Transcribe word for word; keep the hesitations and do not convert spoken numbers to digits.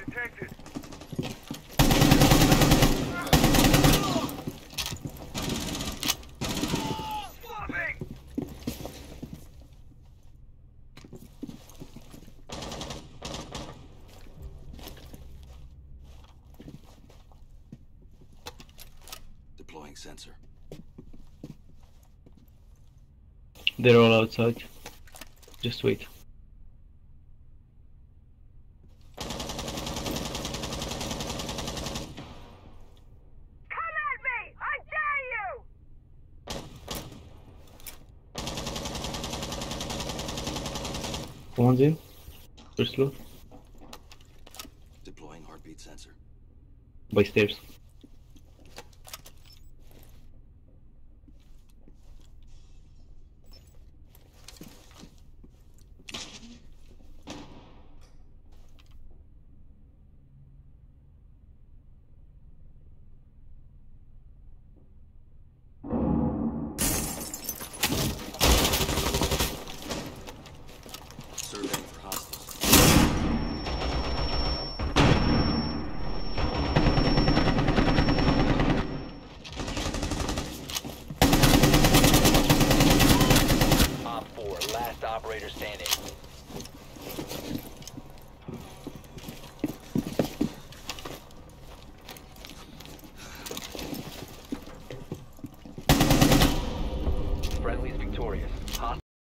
detected. Deploying sensor. They're all outside. Just wait. Come at me! I dare you! One's in. First floor. Deploying heartbeat sensor. By stairs.